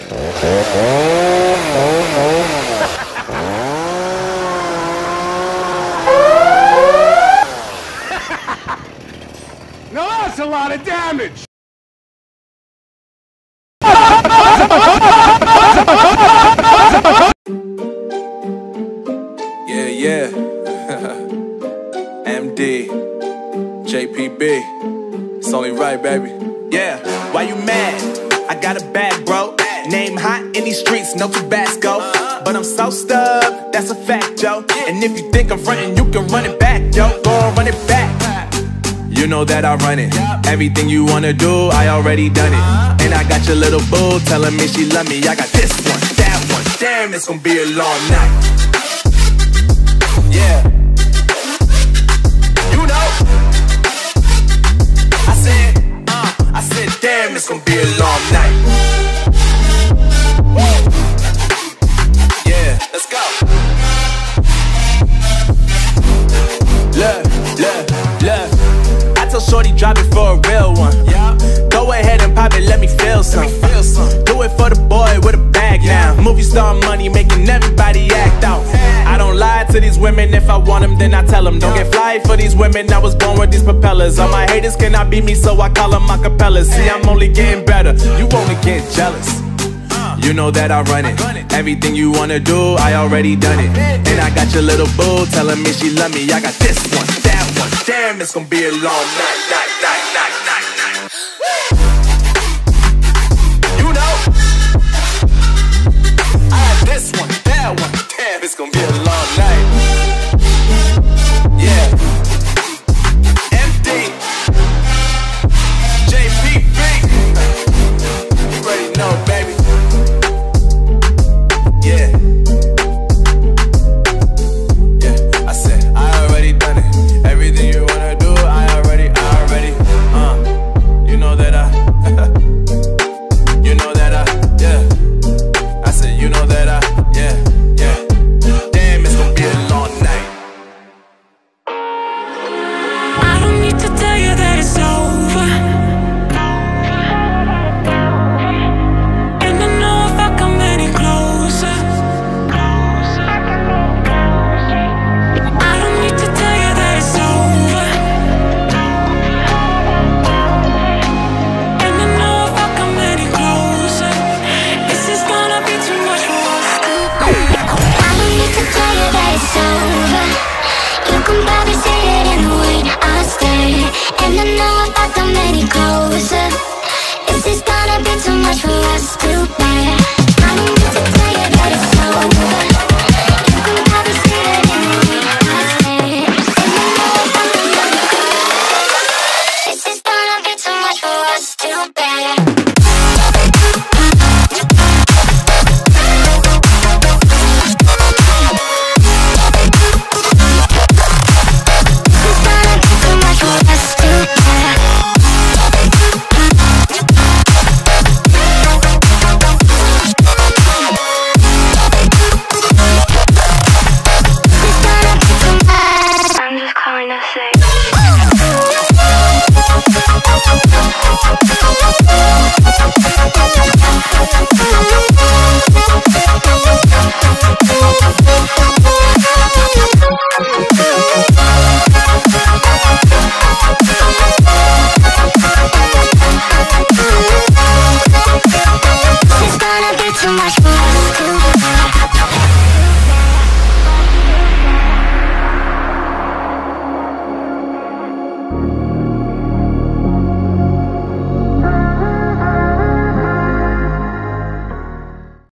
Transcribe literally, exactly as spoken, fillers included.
Now that's a lot of damage! Yeah, yeah. M D, J P B. It's only right, baby. Yeah, why you mad? I got a bag, bro. Name hot in these streets, no Tabasco. But I'm so stubbed, that's a fact, Joe. And if you think I'm frontin', you can run it back, yo. Go and run it back. You know that I run it. Everything you wanna do, I already done it. And I got your little boo telling me she love me. I got this one, that one. Damn, it's gonna be a long night. Yeah. You know. I said, uh, I said, damn, it's gonna be a long night. Yeah, let's go. Look, look, look. I tell shorty drop it for a real one. Yeah. Go ahead and pop it, let me feel some. Let me feel some. Do it for the boy with a bag now. Movie star money making everybody act out. I don't lie to these women, if I want them then I tell them. Don't get fly for these women, I was born with these propellers. All my haters cannot beat me, so I call them acapellas. See, I'm only getting better, you only get jealous. You know that I run it. Everything you wanna do, I already done it. And I got your little boo telling me she love me. I got this one, that one. Damn, it's gonna be a long night, night, night.